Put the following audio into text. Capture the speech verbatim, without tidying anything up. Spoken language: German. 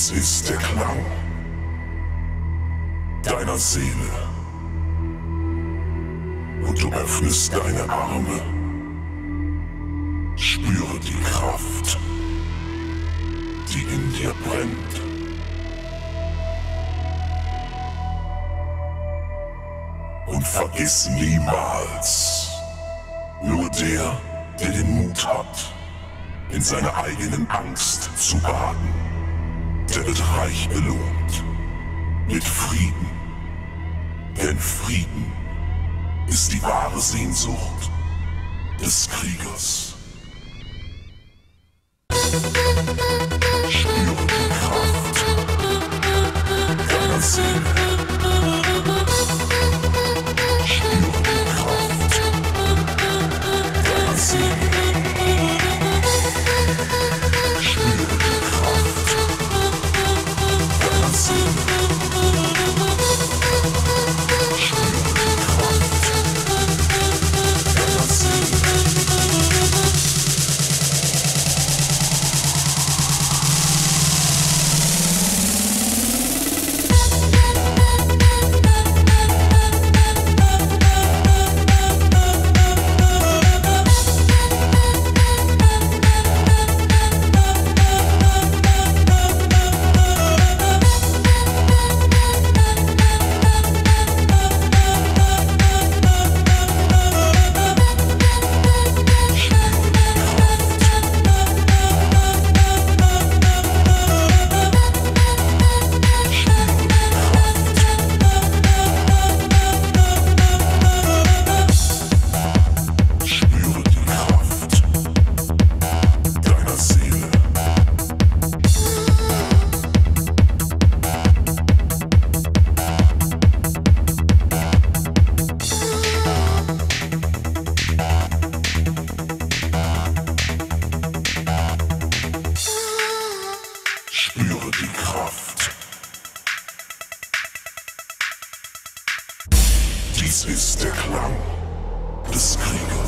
Dies ist der Klang deiner Seele. Und du öffnest deine Arme. Spüre die Kraft, die in dir brennt. Und vergiss niemals, nur der, der den Mut hat, in seiner eigenen Angst zu baden, der wird reich belohnt mit Frieden. Denn Frieden ist die wahre Sehnsucht des Kriegers. Spüre die Kraft deiner Seele. Spüre die Kraft deiner Seele. Spüre die Kraft deiner Seele. Spüre die Kraft. Dies ist der Klang des Krieges.